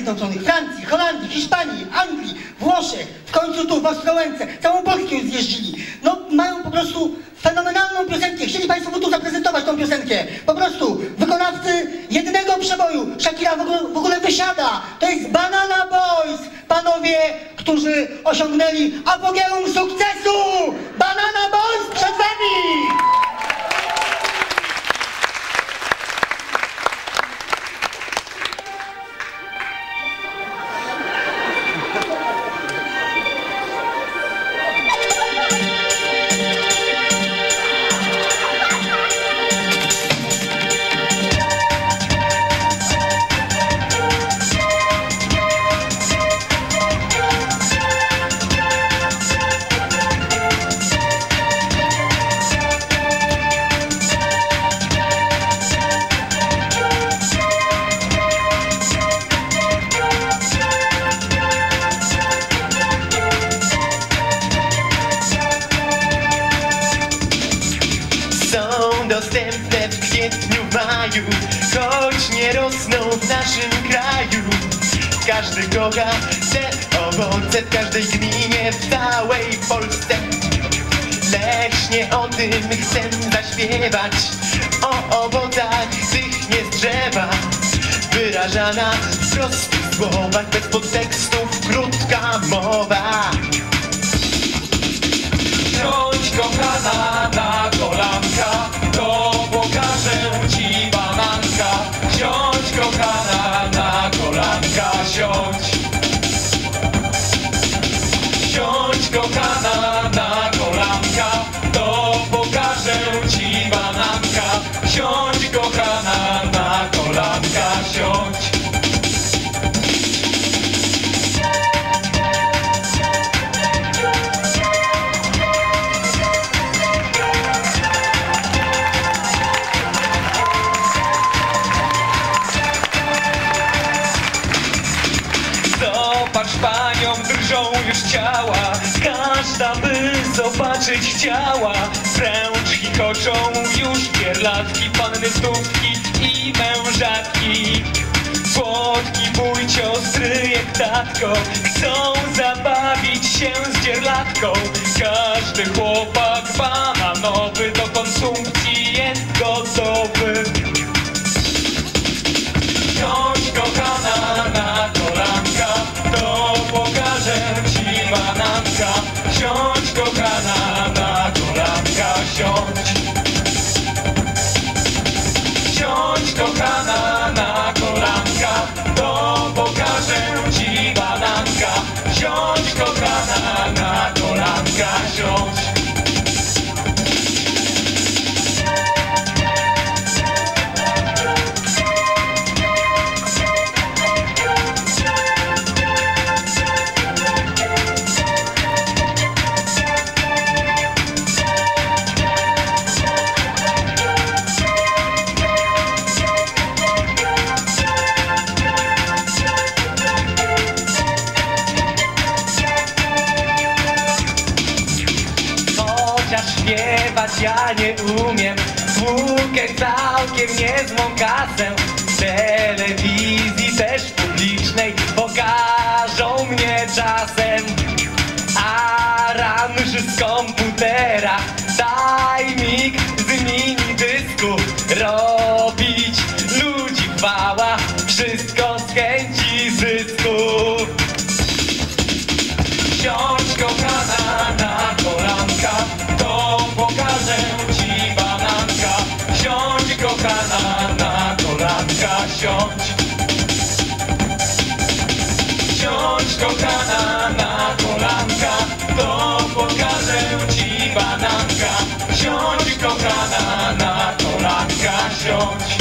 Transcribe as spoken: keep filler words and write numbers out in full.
Zjednoczonych, Francji, Holandii, Hiszpanii, Anglii, Włoszech, w końcu tu w Ostrołęce, całą Polskę już zjeździli. No mają po prostu fenomenalną piosenkę. Chcieli Państwo tu zaprezentować tą piosenkę. Po prostu wykonawcy jednego przeboju. Shakira w ogóle, w ogóle wysiada. To jest Banana Boys. Panowie, którzy osiągnęli apogeum sukcesu. Banana Boys przed Wami. Dostępne w kwietniu, maju, choć nie rosną w naszym kraju. Każdy kocha te owoce w każdej gminie, w całej Polsce. Lecz nie o tym chcę zaśpiewać, o owocach tych nie z drzewa. Wyrażana w prostych słowach, bez podtekstów, krótka mowa. Siądź kochana na kolanka, to pokażę ci bananka. Siądź kochana na kolanka, siądź. Siądź kochana na kolanka, to pokażę ci bananka. Siądź kochana na kolanka, siądź. Zobacz panią, drżą już ciała, każda by zobaczyć chciała. Wręcz chichoczą już pierlatki, panny wdówki i mężatki. Słodki wuj, ciostry jak tatko, chcą zabawić się z dzierlatką. Każdy chłopak bananowy do konsumpcji jest gotowy. Siądź kochana na kolanka, to pokażę ci bananka. Siądź kochana na kolanka, siądź. Siądź kochana na kolanka, to pokażę ci bananka. Siądź kochana na kolanka, siądź. Śpiewać ja nie umiem, spółkę całkiem niezłą kasę. W telewizji też publicznej pokażą mnie czasem. Aranż z komputera, tajmik z minidysku. Robić ludzi chwała, wszystko z chęci zysku. Siądź kochana na kolanka, to pokażę ci bananka. Siądź kochana na kolanka, siądź. Siądź kochana na kolanka, to pokażę ci bananka. Siądź kochana na kolanka, siądź.